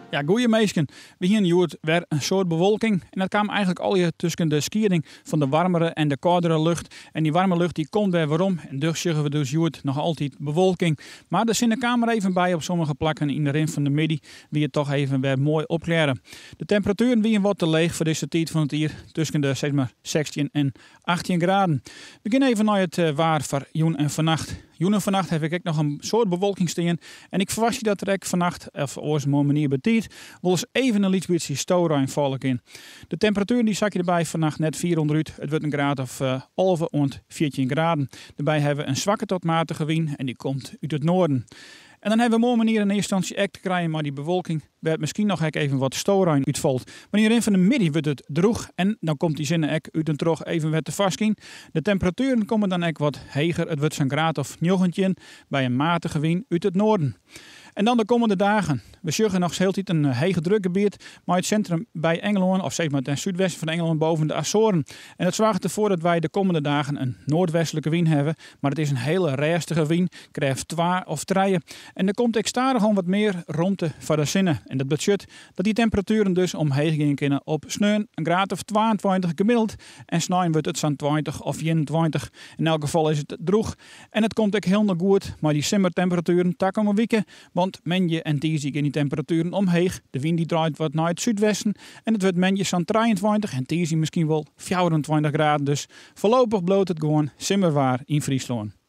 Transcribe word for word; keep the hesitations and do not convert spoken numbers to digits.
Ja, goeie meesken. We hier joert weer een soort bewolking. En dat kwam eigenlijk al je tussen de skiering van de warmere en de koudere lucht. En die warme lucht die komt weer waarom. En dus zeggen we dus joert nog altijd bewolking. Maar er zit de kamer even bij op sommige plakken in de rin van de middag. Wie het toch even weer mooi opklaren. De temperaturen wie wat te leeg voor deze tijd van het hier. Tussen de zeg maar zestien en achttien graden. We gaan even naar het uh, waar voor joen en vannacht. Joen en vannacht heb ik ook nog een soort bewolking staan. En ik verwacht je dat er ook vannacht, of op een manier betiet, wel eens even een beetje stoorruim vallen in. De temperatuur die zak je erbij vannacht net vier onderuit. Het wordt een graad of uh, elf en veertien graden. Daarbij hebben we een zwakke tot matige wind en die komt uit het noorden. En dan hebben we een mooie manier in eerste instantie echt te krijgen, maar die bewolking werd misschien nog even wat stoorruim uitvalt. Wanneer in van de middag wordt het droog en dan komt die zinnen ook uit en terug even weer te vast in. De temperaturen komen dan ook wat hoger. Het wordt zo'n graad of negentien bij een matige wind uit het noorden. En dan de komende dagen. We zorgen nog heel tijd een hege drukgebied, maar het centrum bij Engeland, of zeg maar ten zuidwesten van Engeland boven de Azoren. En dat zorgt ervoor dat wij de komende dagen een noordwestelijke wind hebben, maar het is een hele rustige wind, krijgt twee of drie. En er komt extra gewoon wat meer ruimte voor de zinnen. En dat betekent dat die temperaturen dus omheen gaan kunnen op sneeuw, een graad of tweeëntwintig gemiddeld. En snijden wordt het zo'n twintig of eenentwintig. In elk geval is het droog. En het komt ook heel nog goed, maar die simmertemperaturen takken om weken. Want menje en tizi gaan die temperaturen omheen. De wind die draait wat naar het zuidwesten. En het wordt menje zo'n drieëntwintig en tizi misschien wel vierentwintig graden. Dus voorlopig bloot het gewoon simmerwaar in Friesland.